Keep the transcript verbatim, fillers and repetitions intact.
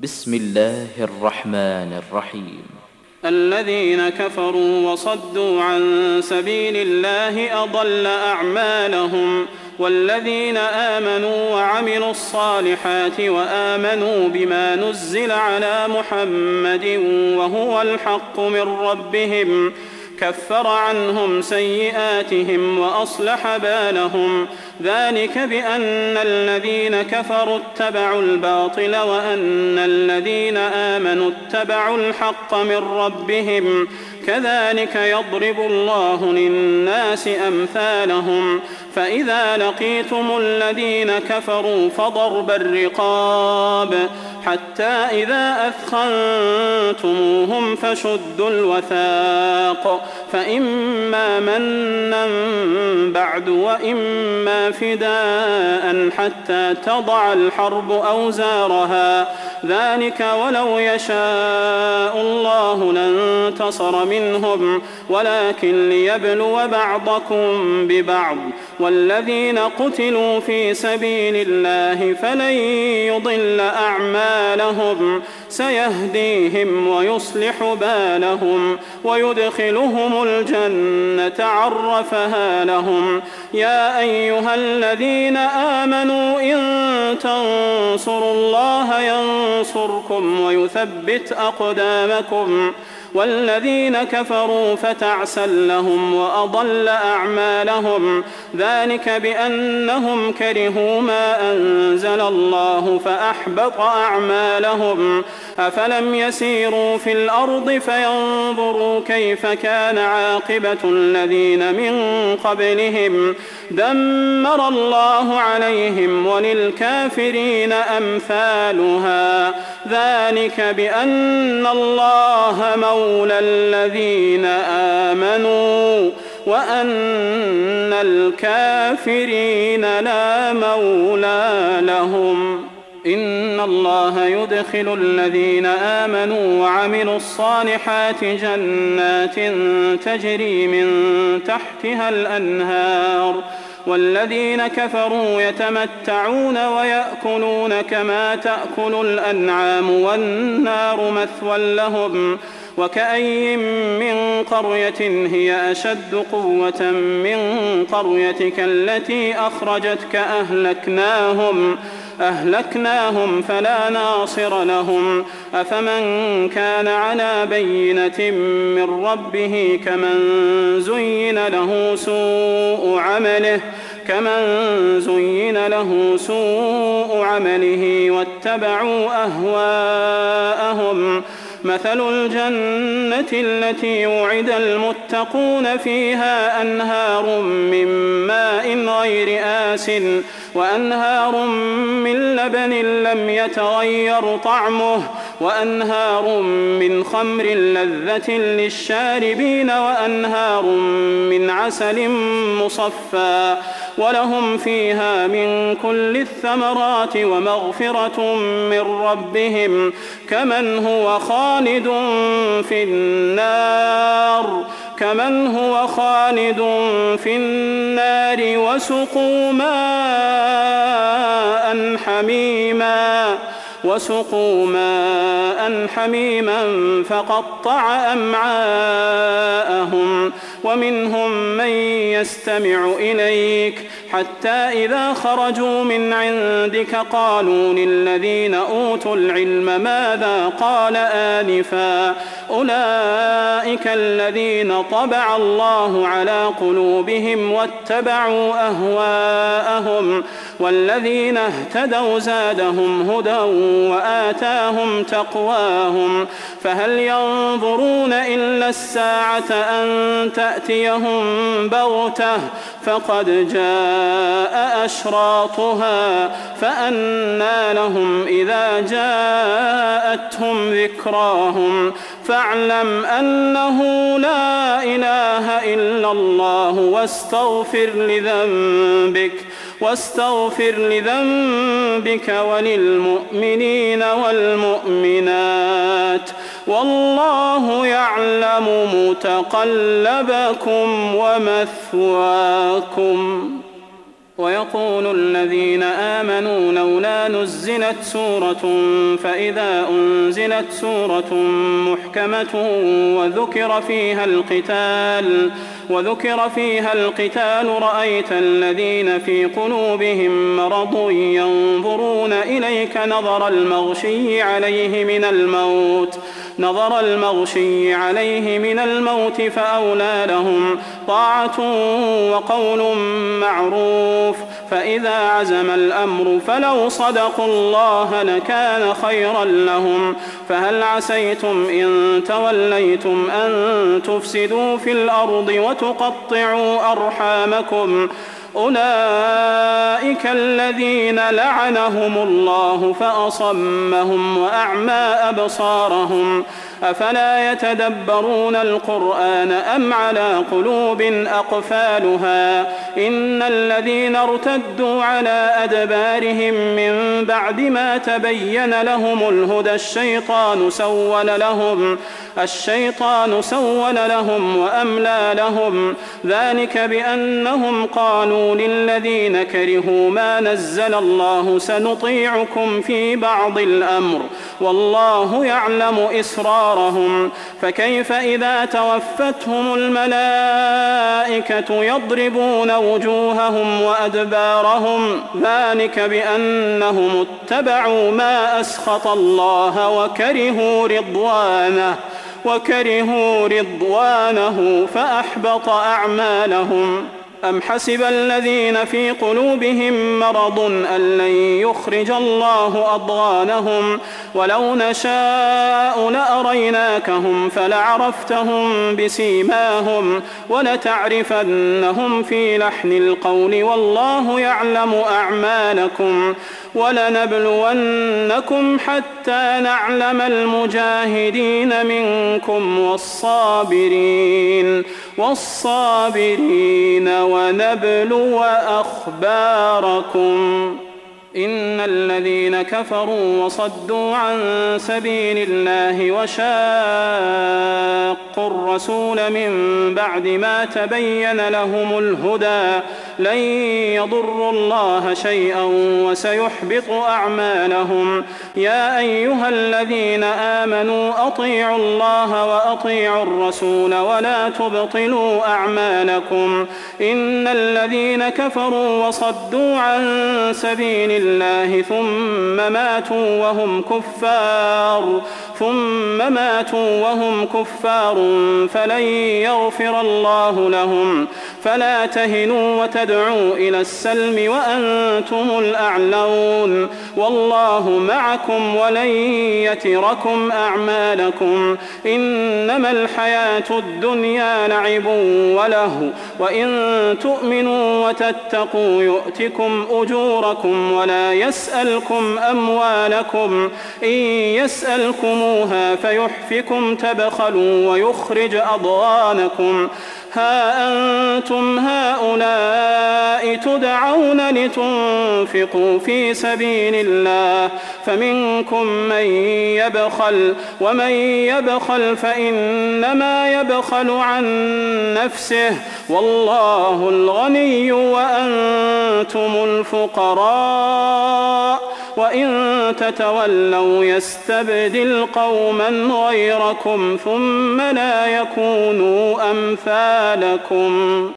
بسم الله الرحمن الرحيم. الذين كفروا وصدوا عن سبيل الله أضل أعمالهم، والذين آمنوا وعملوا الصالحات وآمنوا بما نزل على محمد وهو الحق من ربهم كفر عنهم سيئاتهم وأصلح بالهم، ذلك بأن الذين كفروا اتبعوا الباطل وأن الذين آمنوا اتبعوا الحق من ربهم، كذلك يضرب الله للناس أمثالهم. فإذا لقيتم الذين كفروا فضرب الرقاب حتى إذا أثخنتموهم فشدوا الوثاق، فإما منا بعد وإما فداء حتى تضع الحرب أوزارها، ذلك ولو يشاء الله لانتصر منهم ولكن ليبلو بعضكم ببعض، والذين قتلوا في سبيل الله فلن يضل أعمالهم، سيهديهم ويصلح بالهم ويدخلهم الجنة عرفها لهم. يا أيها الذين آمنوا إن تنصروا الله ينصركم ويثبت أقدامكم، والذين كفروا فتعسا لهم وأضل أعمالهم، ذلك بأنهم كرهوا ما أنزل الله فأحبط أعمالهم. أفلم يسيروا في الأرض فينظروا كيف كان عاقبة الذين من قبلهم، دمر الله عليهم وللكافرين أمثالها، ذلك بأن الله مولى الذين آمنوا وأن الكافرين لا مولى لهم. إن الله يدخل الذين آمنوا وعملوا الصالحات جنات تجري من تحتها الأنهار، والذين كفروا يتمتعون ويأكلون كما تأكل الأنعام والنار مثوى لهم. وكأي من قرية هي أشد قوة من قريتك التي أخرجتك أهلكناهم أهلكناهم فلا ناصر لهم. أفمن كان على بينة من ربه كمن زين له سوء عمله كمن زين له سوء عمله واتبعوا أهواءهم. مثل الجنة التي وعد المتقون فيها أنهار من ماء غير آسٍ وأنهار من لبن لم يتغير طعمه وأنهار من خمر لذة للشاربين وأنهار من عسل مصفى، ولهم فيها من كل الثمرات ومغفرة من ربهم، كمن هو خالد في النار كمن هو خالد في النار وسقوا ماء حميما وسقوا ماء حميما فقطع أمعاءهم. ومنهم من يستمع إليك حتى إذا خرجوا من عندك قالوا للذين أوتوا العلم ماذا قال آنفا، أولئك الذين طبع الله على قلوبهم واتبعوا أهواءهم، والذين اهتدوا زادهم هدى وآتاهم تقواهم. فهل ينظرون إلا الساعة أن تأتيهم بغتة فقد جاء أشراطها، فأنى لهم إذا جاءتهم ذكراهم. فاعلم أنه لا إله إلا الله واستغفر لذنبك واستغفر لذنبك وللمؤمنين والمؤمنات، والله يعلم متقلبكم ومثواكم. ويقول الذين آمنوا لولا نزلت سورة فإذا أنزلت سورة محكمة وذكر فيها القتال وذكر فيها القتال رأيت الذين في قلوبهم مرض ينظرون إليك نظر المغشي عليه من الموت نظر المغشي عليه من الموت فأولى لهم طاعة وقول معروف فإذا عزم الأمر فلو صدقوا الله لكان خيرا لهم فهل عسيتم إن توليتم أن تفسدوا في الأرض وتقطعوا أرحامكم أولئك الذين لعنهم الله فأصمهم وأعمى أبصارهم أفلا يتدبرون القرآن أم على قلوب أقفالها إن الذين ارتدوا على أدبارهم من بعد ما تبين لهم الهدى الشيطان سول لهم الشيطان سول لهم وأملى لهم ذلك بأنهم قالوا للذين كرهوا ما نزل الله سنطيعكم في بعض الأمر والله يعلم إسرارهم فكيف إذا توفتهم الملائكة يضربون وجوههم وأدبارهم ذلك بأنهم اتبعوا ما أسخط الله وكرهوا رضوانه وكرهوا رضوانه فأحبط أعمالهم أم حسب الذين في قلوبهم مرض أن لن يخرج الله أضغانهم ولو نشاء لأريناكهم فلعرفتهم بسيماهم ولتعرفنهم في لحن القول والله يعلم أعمالكم ولنبلونكم حتى نعلم المجاهدين منكم والصابرين والصابرين ونبلو أخباركم إن الذين كفروا وصدوا عن سبيل الله وشاقوا الرسول من بعد ما تبين لهم الهدى لن يضروا الله شيئا وسيحبط أعمالهم يا أيها الذين آمنوا أطيعوا الله وأطيعوا الرسول ولا تبطلوا أعمالكم إن الذين كفروا وصدوا عن سبيل الله ثم ماتوا وهم كفار ثم ماتوا وهم كفار فلن يغفر الله لهم فلا تهنوا وتدعوا إلى السلم وأنتم الأعلون والله معكم ولن يتركم أعمالكم إنما الحياة الدنيا لعب ولهو وإن تؤمنوا وتتقوا يؤتكم أجوركم ولا يسألكم أموالكم إن يسألكموها فيحفكم تبخلوا ويخرج أضغانكم ها أنتم هؤلاء تدعون لتنفقوا في سبيل الله فمنكم من يبخل ومن يبخل فإنما يبخل عن نفسه والله الغني وأنتم الفقراء وإن تتولوا يستبدل قوما غيركم ثم لا يكونوا أمثالكم